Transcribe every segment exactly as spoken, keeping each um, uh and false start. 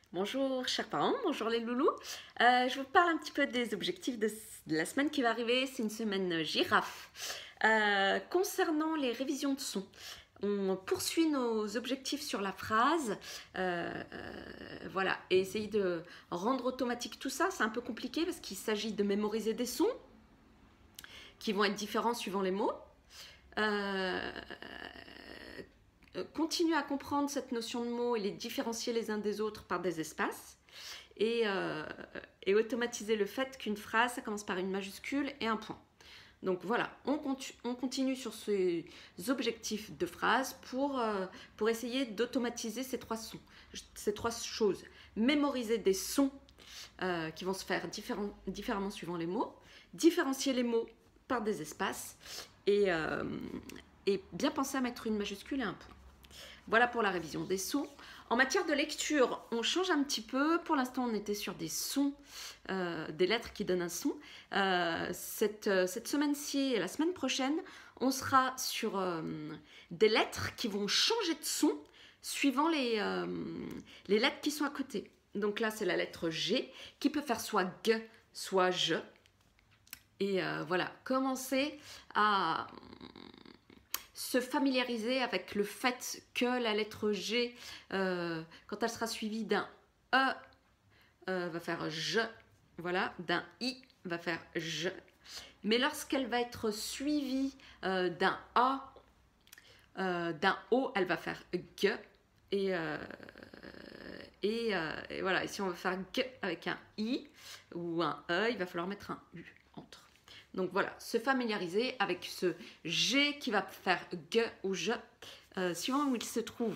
Bonjour chers parents, bonjour les loulous. Euh, je vous parle un petit peu des objectifs de, de la semaine qui va arriver. C'est une semaine girafe. Euh, concernant les révisions de son, on poursuit nos objectifs sur la phrase. Euh, euh, voilà, et essayer de rendre automatique tout ça. C'est un peu compliqué parce qu'il s'agit de mémoriser des sons qui vont être différents suivant les mots. Euh, Continuer à comprendre cette notion de mots et les différencier les uns des autres par des espaces et, euh, et automatiser le fait qu'une phrase, ça commence par une majuscule et un point. Donc voilà, on, continue, on continue sur ces objectifs de phrase pour, euh, pour essayer d'automatiser ces trois sons, ces trois choses. Mémoriser des sons euh, qui vont se faire différent, différemment suivant les mots, différencier les mots par des espaces et, euh, et bien penser à mettre une majuscule et un point. Voilà pour la révision des sons. En matière de lecture, on change un petit peu. Pour l'instant, on était sur des sons, euh, des lettres qui donnent un son. Euh, cette cette semaine-ci et la semaine prochaine, on sera sur euh, des lettres qui vont changer de son suivant les, euh, les lettres qui sont à côté. Donc là, c'est la lettre G qui peut faire soit G, soit je. Et euh, voilà, commencer à se familiariser avec le fait que la lettre G, euh, quand elle sera suivie d'un E, euh, va faire je, voilà, d'un I va faire je. Mais lorsqu'elle va être suivie euh, d'un A, euh, d'un O, elle va faire G. Et, euh, et, euh, et voilà, et si on veut faire G avec un I ou un E, il va falloir mettre un U entre. Donc voilà, se familiariser avec ce G qui va faire G ou je, euh, suivant où il se trouve.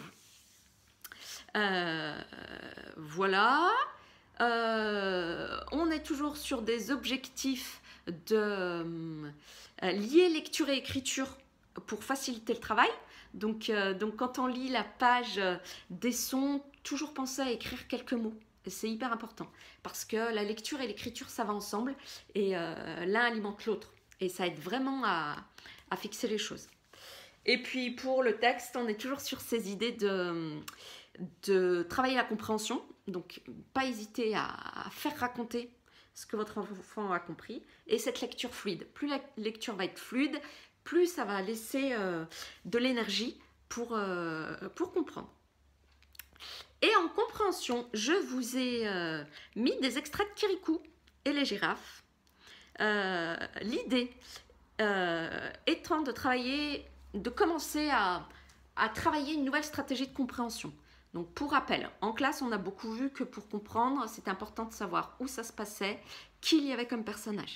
Euh, voilà. Euh, on est toujours sur des objectifs de euh, lier lecture et écriture pour faciliter le travail. Donc, euh, donc quand on lit la page des sons, toujours penser à écrire quelques mots. C'est hyper important parce que la lecture et l'écriture, ça va ensemble et euh, l'un alimente l'autre. Et ça aide vraiment à, à fixer les choses. Et puis pour le texte, on est toujours sur ces idées de, de travailler la compréhension. Donc pas hésiter à, à faire raconter ce que votre enfant a compris. Et cette lecture fluide. Plus la lecture va être fluide, plus ça va laisser euh, de l'énergie pour, euh, pour comprendre. Et en compréhension, je vous ai euh, mis des extraits de Kirikou et les girafes. Euh, L'idée euh, étant de travailler, de commencer à, à travailler une nouvelle stratégie de compréhension. Donc pour rappel, en classe, on a beaucoup vu que pour comprendre, c'est important de savoir où ça se passait, qui il y avait comme personnage.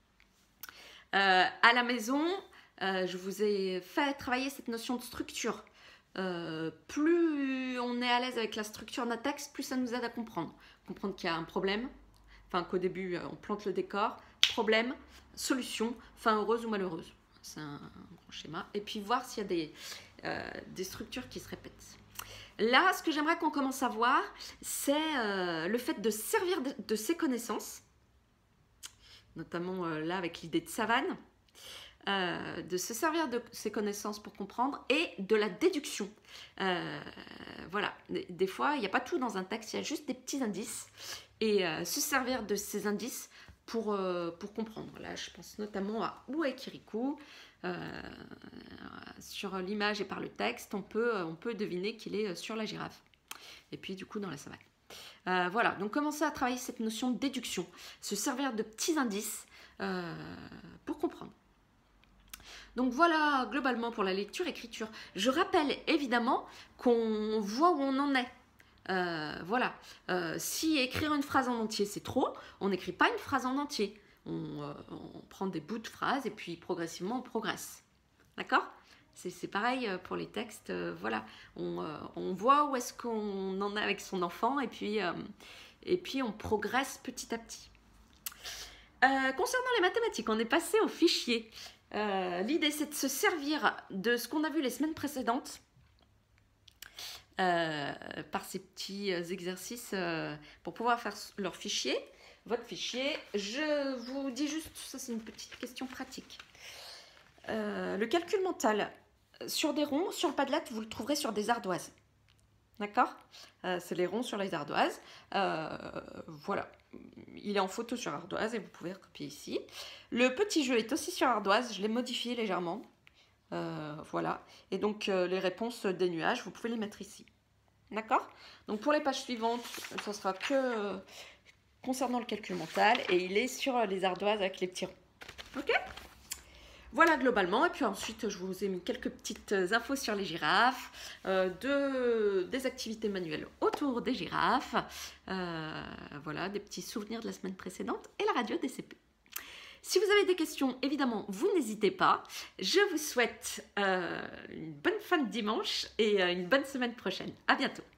Euh, à la maison, euh, je vous ai fait travailler cette notion de structure. Euh, plus on est à l'aise avec la structure d'un texte, plus ça nous aide à comprendre. Comprendre qu'il y a un problème, enfin qu'au début on plante le décor, problème, solution, fin heureuse ou malheureuse. C'est un grand schéma. Et puis voir s'il y a des, euh, des structures qui se répètent. Là, ce que j'aimerais qu'on commence à voir, c'est euh, le fait de servir de, de ses connaissances, notamment euh, là avec l'idée de savane. Euh, de se servir de ses connaissances pour comprendre et de la déduction. Euh, voilà, des, des fois, il n'y a pas tout dans un texte, il y a juste des petits indices et euh, se servir de ces indices pour, euh, pour comprendre. Là, je pense notamment à Où est Kirikou. Euh, sur l'image et par le texte, on peut, on peut deviner qu'il est sur la girafe. Et puis, du coup, dans la savane. Euh, voilà, donc commencer à travailler cette notion de déduction, se servir de petits indices euh, pour comprendre. Donc voilà globalement pour la lecture-écriture. Je rappelle évidemment qu'on voit où on en est. Euh, voilà. Euh, si écrire une phrase en entier c'est trop, on n'écrit pas une phrase en entier. On, euh, on prend des bouts de phrases et puis progressivement on progresse. D'accord ? C'est pareil pour les textes. Euh, voilà. On, euh, on voit où est-ce qu'on en est avec son enfant et puis, euh, et puis on progresse petit à petit. Euh, concernant les mathématiques, on est passé au fichier. Euh, L'idée, c'est de se servir de ce qu'on a vu les semaines précédentes euh, par ces petits exercices euh, pour pouvoir faire leur fichier. Votre fichier, je vous dis juste, ça c'est une petite question pratique. Euh, le calcul mental, sur des ronds, sur le Padlet, vous le trouverez sur des ardoises. D'accord, euh, c'est les ronds sur les ardoises. Euh, voilà, il est en photo sur ardoise et vous pouvez recopier ici. Le petit jeu est aussi sur ardoise, je l'ai modifié légèrement. Euh, voilà, et donc euh, les réponses des nuages, vous pouvez les mettre ici. D'accord. Donc pour les pages suivantes, ce sera que euh, concernant le calcul mental et il est sur les ardoises avec les petits ronds. Ok. Voilà globalement, et puis ensuite je vous ai mis quelques petites infos sur les girafes, euh, de, des activités manuelles autour des girafes, euh, voilà, des petits souvenirs de la semaine précédente et la radio D C P. Si vous avez des questions, évidemment, vous n'hésitez pas. Je vous souhaite euh, une bonne fin de dimanche et euh, une bonne semaine prochaine. À bientôt.